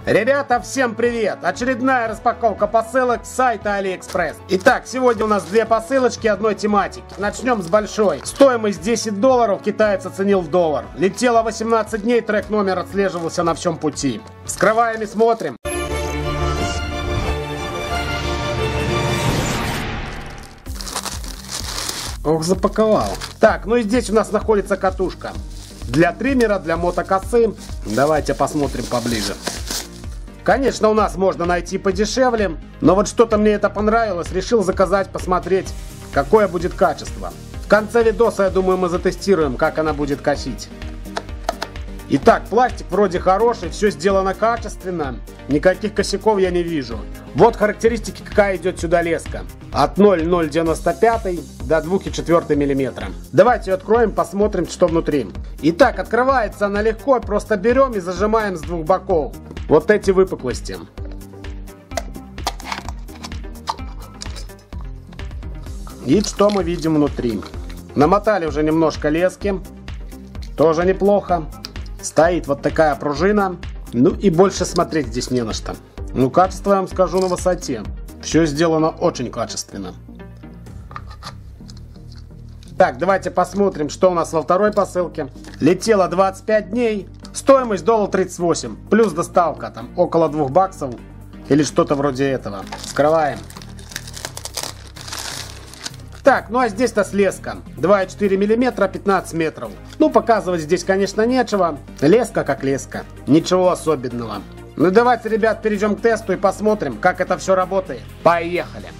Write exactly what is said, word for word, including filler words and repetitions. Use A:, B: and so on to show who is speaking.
A: Ребята, всем привет! Очередная распаковка посылок с сайта AliExpress. Итак, сегодня у нас две посылочки одной тематики. Начнем с большой. Стоимость десять долларов, китаец оценил в доллар. Летело восемнадцать дней, трек номер отслеживался на всем пути. Вскрываем и смотрим. Ох, запаковал. Так, ну и здесь у нас находится катушка. Для триммера, для мотокосы. Давайте посмотрим поближе. Конечно, у нас можно найти подешевле, но вот что-то мне это понравилось, решил заказать, посмотреть, какое будет качество. В конце видоса, я думаю, мы затестируем, как она будет косить. Итак, пластик вроде хороший, все сделано качественно, никаких косяков я не вижу. Вот характеристики, какая идет сюда леска. От ноль целых ноль девяносто пять до два и четыре миллиметра. Давайте ее откроем, посмотрим, что внутри. Итак, открывается она легко, просто берем и зажимаем с двух боков. Вот эти выпуклости. И что мы видим внутри? Намотали уже немножко лески. Тоже неплохо. Стоит вот такая пружина. Ну и больше смотреть здесь не на что. Ну, качество, я вам скажу, на высоте. Все сделано очень качественно. Так, давайте посмотрим, что у нас во второй посылке. Летело двадцать пять дней. Стоимость доллар тридцать восемь. Плюс доставка, там около двух баксов. Или что-то вроде этого. Вскрываем. Так, ну а здесь-то леска. два и четыре миллиметра, пятнадцать метров. Ну, показывать здесь, конечно, нечего. Леска как леска. Ничего особенного. Ну давайте, ребят, перейдем к тесту и посмотрим, как это все работает. Поехали!